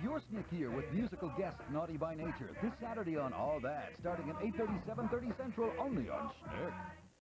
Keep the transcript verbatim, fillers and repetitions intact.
your Snick here with musical guest Naughty by Nature this Saturday on All That, starting at eight thirty, seven thirty Central, only on Snick.